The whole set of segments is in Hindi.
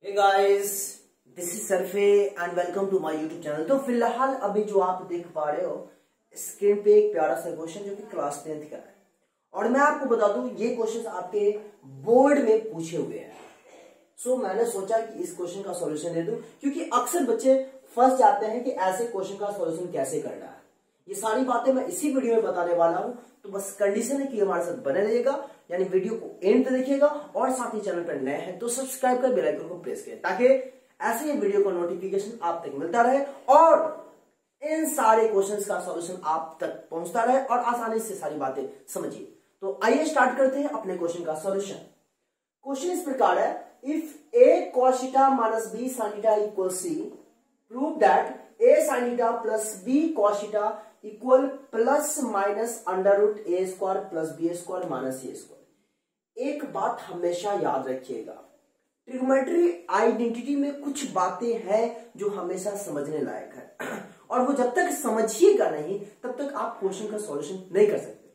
Hey guys, this is Sarfe and welcome to my YouTube channel. तो फिलहाल अभी जो आप देख पा रहे हो स्क्रीन पे एक प्यारा सा क्वेश्चन जो कि क्लास 10th का है और मैं आपको बता दूं ये क्वेश्चन आपके बोर्ड में पूछे हुए हैं। सो मैंने सोचा कि इस क्वेश्चन का सॉल्यूशन दे दूं क्योंकि अक्सर बच्चे फंस जाते हैं कि ऐसे क्वेश्चन का सॉल्यूशन कैसे करना है। ये सारी बातें मैं इसी वीडियो में बताने वाला हूं, तो बस कंडीशन है कि हमारे साथ बने रहिएगा, यानी वीडियो को एंड तक देखिएगा और साथ ही चैनल पर नए हैं तो सब्सक्राइब कर बेल आइकन को प्रेस करें ताकि ऐसे ही वीडियो का नोटिफिकेशन आप तक मिलता रहे और इन सारे क्वेश्चंस का सॉल्यूशन आप तक पहुंचता रहे और आसानी से सारी बातें समझिए। तो आइए स्टार्ट करते हैं अपने क्वेश्चन का सॉल्यूशन। क्वेश्चन इस प्रकार है, if a cos theta minus b sin theta equal c, prove that a sin theta plus b cos theta equal plus minus under root a square plus b square minus a square. एक बात हमेशा याद रखिएगा, ट्रिग्नोमेट्री आइडेंटिटी में कुछ बातें हैं जो हमेशा समझने लायक है और वो जब तक समझिएगा नहीं तब तक आप क्वेश्चन का सॉल्यूशन नहीं कर सकते।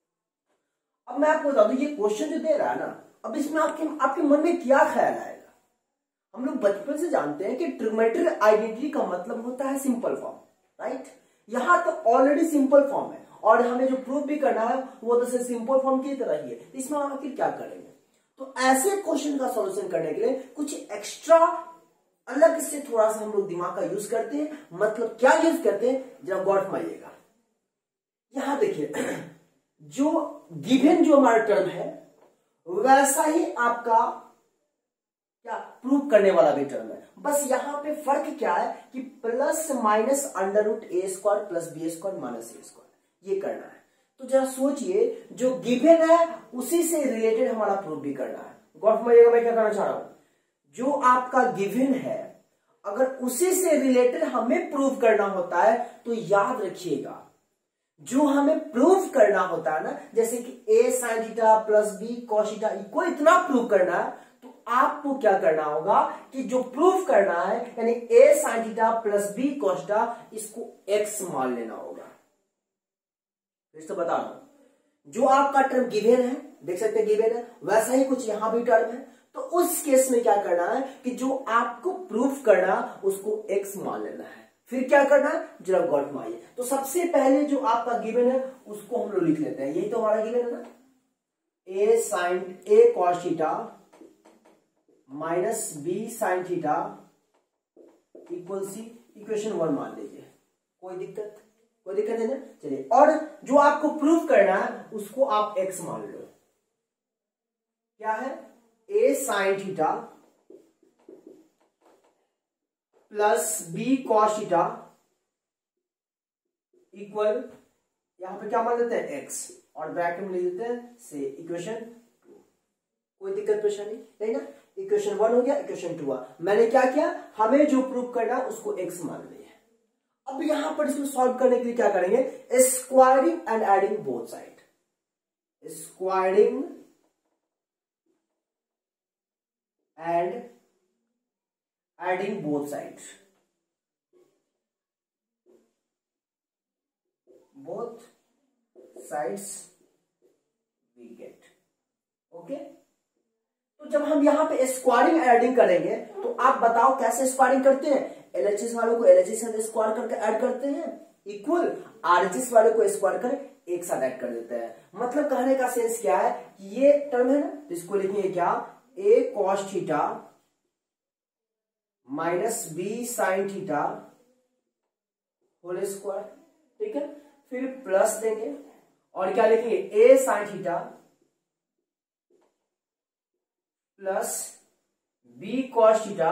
अब मैं आपको बता दूं ये क्वेश्चन जो दे रहा है ना, अब इसमें आपके मन में क्या ख्याल आएगा। हम लोग बचपन से जानते हैं कि ट्रिग्नोमेट्री आइडेंटिटी का मतलब होता है सिंपल फॉर्म, राइट। यहां तो ऑलरेडी सिंपल फॉर्म है और हमें जो प्रूफ भी करना है वो तो सिंपल फॉर्म की तरह ही है। इसमें आखिर क्या करेंगे, तो ऐसे क्वेश्चन का सॉल्यूशन करने के लिए कुछ एक्स्ट्रा अलग से थोड़ा सा हम लोग दिमाग का यूज करते हैं। मतलब क्या यूज करते हैं, जरा गौर फरमाइएगा। यहां देखिए जो गिवन जो हमारा टर्म है वैसा ही आपका क्या प्रूव करने वाला भी टर्म है, बस यहां पे फर्क क्या है कि plus minus under root a square plus b square minus a square ये करना है। तो जरा सोचिए जो गिवन है उसी से रिलेटेड हमारा प्रूफ भी करना है। गौर फरमाइएगा मैं क्या करना चाह रहा हूं, जो आपका गिवन है अगर उसी से रिलेटेड हमें प्रूफ करना होता है तो याद रखिएगा जो हमें प्रूफ करना होता है ना, जैसे कि a sin theta plus b cos theta equal इतना प्रूफ करना है तो आपको क्या करना होगा कि जो प्रूफ करना है यानी a sin theta plus b cos theta इसको x मान लेना होगा। फिर से बता रहा हूं, जो आपका टर्म गिवन है देख सकते हैं गिवन है वैसा ही कुछ यहां भी टर्म है, तो उस केस में क्या करना है कि जो आपको प्रूफ करना उसको x मान लेना है। फिर क्या करना है जरा गौर फरमाइए। तो सबसे पहले जो आपका गिवन है उसको हम लोग लिख लेते हैं, यही तो हमारा गिवन है ना, a sin a cos theta minus b sin theta equal c equation 1 मान लीजिए। कोई दिक्कत है ना। चलिए, और जो आपको प्रूफ करना है उसको आप x मान लो। क्या है, a sin theta plus b cos theta equal यहां पे क्या मान लेते हैं x और ब्रैकेट में लिख देते हैं से इक्वेशन 2। कोई दिक्कत परेशानी नहीं ना। इक्वेशन 1 हो गया, इक्वेशन 2 हुआ। मैंने क्या किया, हमें जो प्रूफ करना उसको x मान लिया। अब यहां पर इसको सॉल्व करने के लिए क्या करेंगे, squaring and adding both side. Squaring and adding both sides, both sides we get, okay। तो जब हम यहां पे स्क्वायरिंग एडिंग करेंगे तो आप बताओ कैसे स्क्वायरिंग करते हैं। एलएचएस वालों को एलएचएस से स्क्वायर करके ऐड करते हैं, इक्वल आरएचएस वाले को स्क्वायर कर एक साथ ऐड कर देते हैं। मतलब कहने का सेंस क्या है कि ये टर्म है ना, तो इसको लिखेंगे क्या, a cos theta minus b sin theta whole square, ठीक है। फिर प्लस देंगे और क्या लिखेंगे, a sin theta plus b cos theta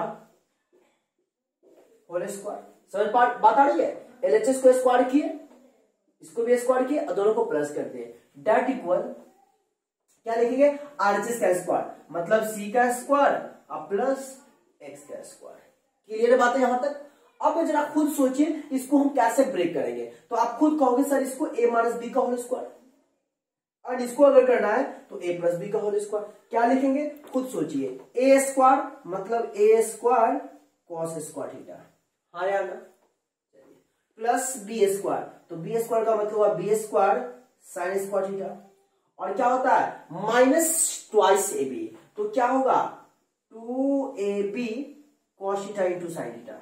whole square. समझ बात आ रही है। एलएचएस को स्क्वायर किए, इसको भी स्क्वायर किए और दोनों को प्लस करते हैं। डेट इक्वल क्या लिखेंगे, आरएचएस का स्क्वायर मतलब c का स्क्वायर और प्लस x का स्क्वायर। क्लियर बात है यहां तक। अब जरा खुद सोचिए इसको हम कैसे ब्रेक करेंगे, तो आप खुद कहोगे सर इसको a माइनस बी का होल स्क्वायर और इसको अगर करना है तो a प्लस बी का होल स्क्वायर। क्या लिखेंगे खुद सोचिए, a स्क्वायर मतलब a square cos square theta, हाँ या ना, प्लस बी स्क्वायर तो बी स्क्वायर का मतलब हुआ b square sine square theta और क्या होता है माइनस ट्वाइस ए बी, तो क्या होगा 2 2ab cos theta into sine theta,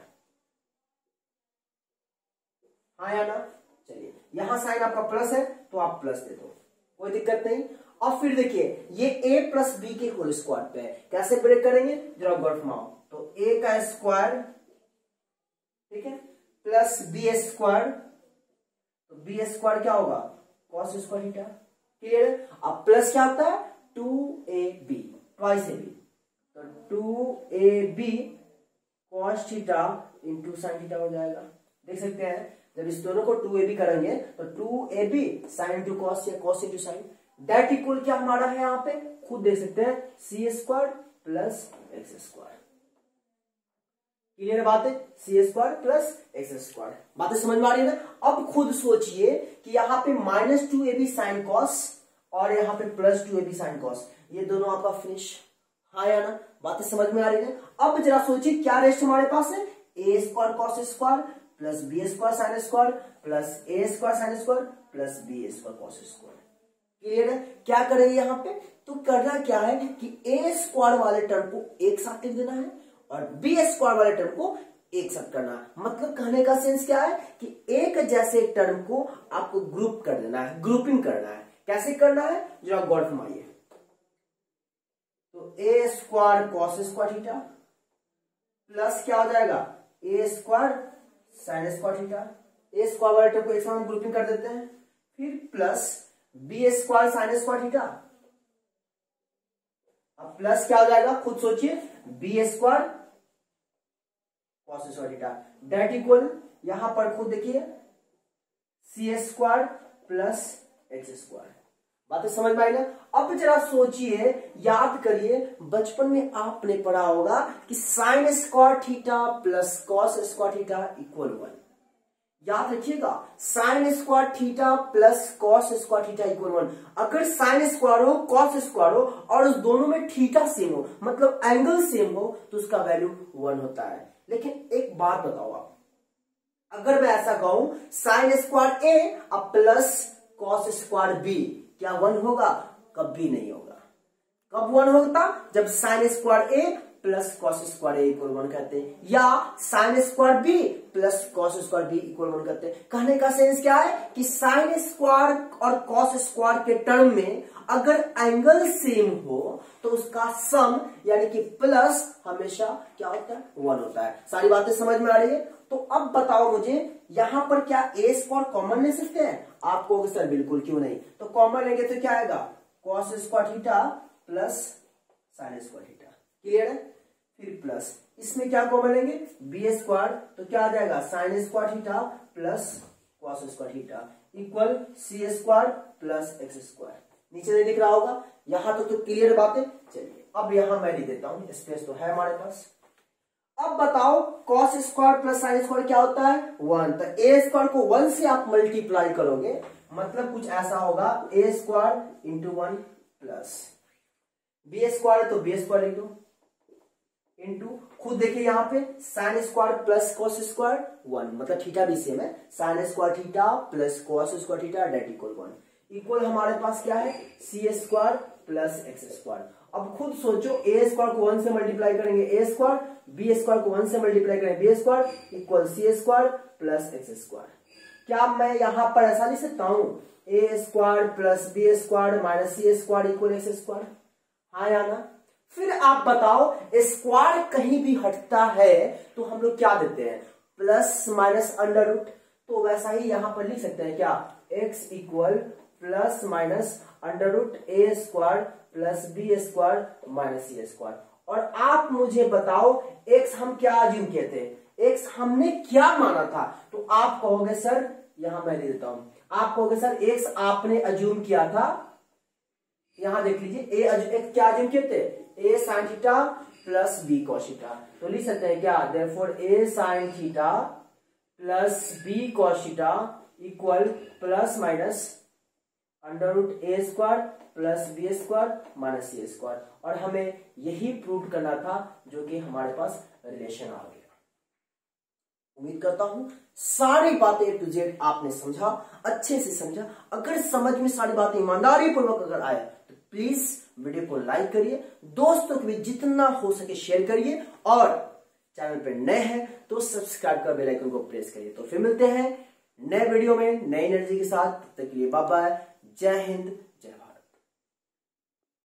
हाँ या ना। चलिए यहां साइन आपका प्लस है तो आप प्लस दे दो, कोई दिक्कत नहीं। अब फिर देखिए ये a प्लस बी के होल स्क्वायर पे है, कैसे ब्रेक करेंगे जरा गौर फरमाओ। तो a का स्क्वायर, ठीक है, प्लस बी स्क्वायर, तो बी स्क्वायर क्या होगा कॉस स्क्वायर थीटा, क्लियर है। अब प्लस क्या होता है 2ab ट्वाइस ab, तो 2ab cos theta into sine theta हो जाएगा। देख सकते हैं जब इस दोनों को 2ab करेंगे तो 2ab साइन इंटू कॉस या cos into sine, that equal क्या हमारा है यहाँ पे खुद देख सकते हैं c square plus x square, clear बात है, c square plus x square, बातें समझ में आ रही है ना। अब खुद सोचिए कि यहाँ पे -2ab साइन कॉस और यहाँ पे +2ab साइन कॉस, ये दोनों आपका फिनिश, हाँ या ना, बातें समझ में आ रही है। अब जरा सोचिए क्या रेस्ट हमारे पास है, a square cos square plus b square sine square plus a square sine square plus b square cos square, clear है। क्या करेंगे यहाँ पे, तो करना क्या है कि ए स्क्वायर वाले टर्म को एक साथ लिख देना है और बी स्क्वायर वाले टर्म को एक साथ करना है। मतलब कहने का सेंस क्या है कि एक जैसे टर्म को आपको ग्रुप कर देना है, ग्रुपिंग करना है। कैसे करना है जरा गौर फरमाइए। तो a square cos square theta plus क्या हो जाएगा a square sine square theta, a square वाले टर्म को एक साथ ग्रुपिंग कर देते हैं, फिर plus b square sine square theta, अब प्लस क्या हो जाएगा खुद सोचिए b square cos square theta, that equal यहां पर खुद देखिए c square plus x square, बातें समझ में आई ना। अब जरा सोचिए, याद करिए, बचपन में आपने पढ़ा होगा कि sine square theta plus cos square theta equal 1, याद रखिएगा sine square theta plus cos square theta equal 1। अगर साइन स्क्वायर हो कॉस स्क्वायर हो और उस दोनों में थीटा सेम हो, मतलब एंगल सेम हो, तो उसका वैल्यू 1 होता है। लेकिन एक बात बताओ आप, अगर मैं ऐसा कहूं साइन स्क्वायर ए अब प्लस कॉस स्क्वायर बी, क्या 1 होगा? कभी नहीं होगा। कब 1 होता? जब sine square a plus cos square a equal 1 कहते हैं, या sine square b plus cos square b equal 1 कहते हैं। कहने का सेंस क्या है कि साइन स्क्वायर और कॉस स्क्वायर के टर्म में अगर एंगल सेम हो तो उसका सम यानी कि प्लस हमेशा क्या होता है? 1 होता है। सारी बातें समझ में आ रही है? तो अब बताओ मुझे, यहां पर क्या ए स्क्वायर कॉमन ले सकते हैं? आप कहोगे सर बिल्कुल क्यों नहीं। तो कॉमन लेंगे तो क्या आएगा? Cos square theta plus sine square theta, clear है? फिर प्लस इसमें क्या कॉमन लेंगे? बी स्क्वायर, तो क्या आ जाएगा? Sine square theta plus cos square theta equal c square plus x square. नीचे नहीं दिख रहा होगा? यहां तो क्लियर बातें। चलिए अब यहां मैं लिख देता हूं, स्पेस तो है हमारे पास। अब बताओ cos square plus sine square क्या होता है? 1। तो ए स्क्वायर को 1 से आप मल्टीप्लाई करोगे, मतलब कुछ ऐसा होगा a square into 1 plus b square, तो बी स्क्वायर लिख दो इंटू, खुद देखिए यहां पे sine square plus cos square 1, मतलब थीटा भी सेम है, sine square theta plus cos square theta that equal 1 equal हमारे पास क्या है? C square plus x square. अब खुद सोचो, ए स्क्वायर को 1 से मल्टीप्लाई करेंगे ए स्क्वायर, बी स्क्वायर को 1 से मल्टीप्लाई करेंगे b square equal c square plus x square. क्या मैं यहां पर ऐसा लिख सकता हूं a square plus b square minus c square equal x square? हाँ या ना? फिर आप बताओ, स्क्वायर कहीं भी हटता है तो हम लोग क्या देते हैं? Plus minus under root. तो वैसा ही यहां पर लिख सकते हैं क्या? x equal plus minus under root a square plus b square minus c square. और आप मुझे बताओ x हम क्या अज्यूम किए थे? x हमने क्या माना था? तो आप कहोगे सर, यहां मैं लिख देता हूं, आप कहोगे सर x आपने अज्यूम किया था, यहां देख लीजिए ए क्या अज्यूम किए थे? A sine theta plus b cos theta. तो लिख सकते हैं क्या? Therefore a sine theta plus b cos theta equal plus minus under root a square plus b square minus c square. और हमें यही प्रूव करना था, जो कि हमारे पास रिलेशन आ गया। उम्मीद करता हूं सारी बातें ए टू जेड आपने समझा, अच्छे से समझा। अगर समझ में सारी बातें ईमानदारी पूर्वक अगर आए तो प्लीज वीडियो को लाइक करिए, दोस्तों को भी जितना हो सके शेयर करिए, और चैनल पर नए हैं तो सब्सक्राइब कर बेल आइकन को प्रेस करिए। तो फिर मिलते हैं नए वीडियो में नई एनर्जी के साथ। तब तक के लिए बाय बाय, जय हिंद, जय भारत।